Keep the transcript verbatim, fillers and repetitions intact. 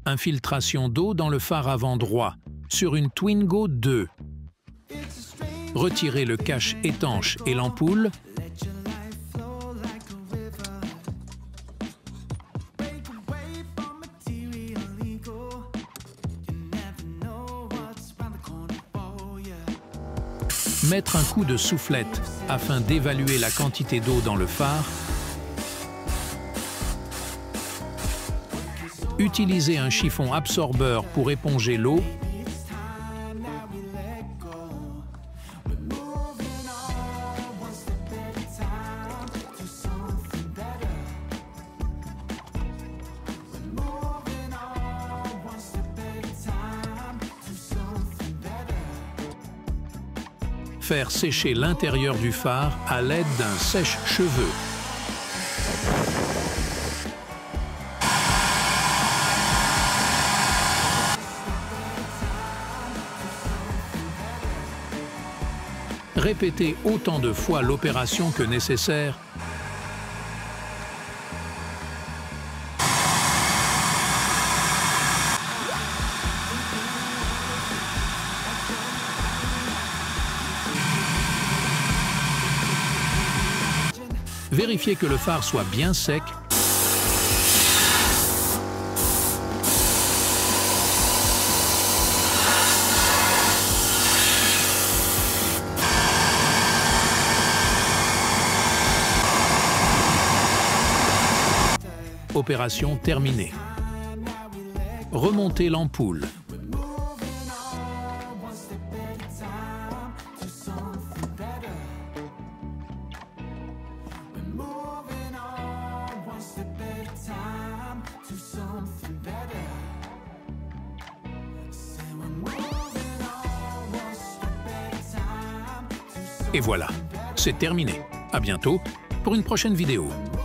Infiltration d'eau dans le phare avant droit, sur une Twingo deux. Retirez le cache étanche et l'ampoule. Mettre un coup de soufflette afin d'évaluer la quantité d'eau dans le phare. Utilisez un chiffon absorbeur pour éponger l'eau. Faire sécher l'intérieur du phare à l'aide d'un sèche-cheveux. Répétez autant de fois l'opération que nécessaire. Vérifiez que le phare soit bien sec. Opération terminée. Remontez l'ampoule. Et voilà, c'est terminé. À bientôt pour une prochaine vidéo.